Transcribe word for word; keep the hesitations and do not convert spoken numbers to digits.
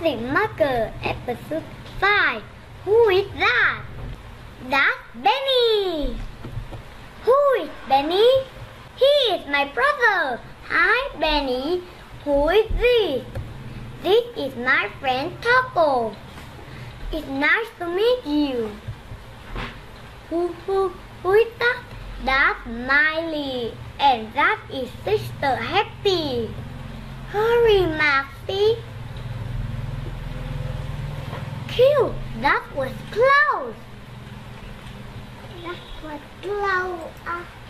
Magic Marker, episode five. Who is that? That's Benny. Who is Benny? He is my brother. Hi, Benny. Who is this? This is my friend Taco. It's nice to meet you. Who, who, who is that? That's Miley. And that is Sister Happy. Hurry, Maxie. Phew, that was close. That was close.